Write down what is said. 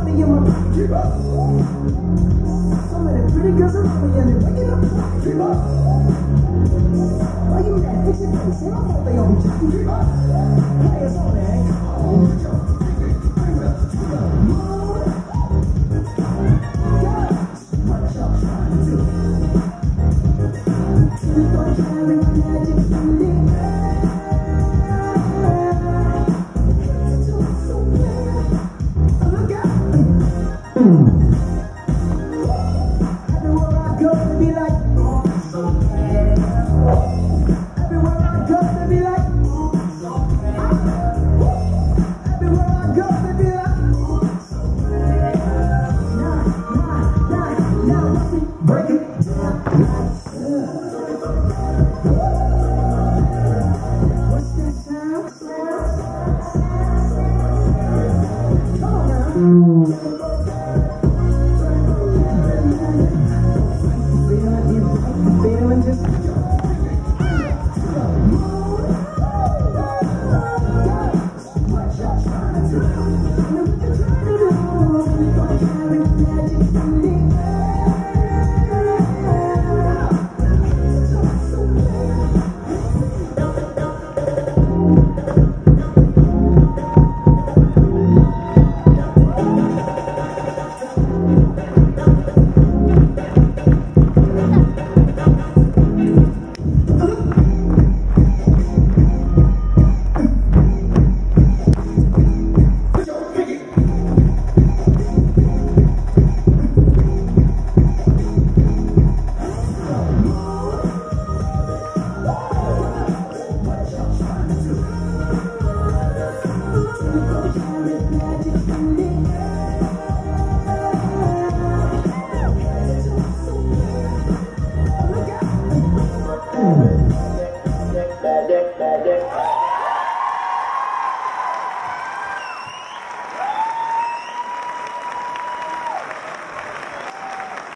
money in my pocket. Keep up. Some of the pretty girls around me and they bring it up. Keep up. Why you mad? Fix your face. Ain't no fault they all be jacking. Keep up. Players on there. Come on, yo. Bring it up. Keep up. What y'all trying to do? We gon' carry magic feeling. Look out! Everywhere I go, they be like, oh, so bad. Everywhere I go, they be like, oh, so bad. Everywhere I go, they be like, oh, so bad. Now, watch me break it down. What's that sound? Come on now.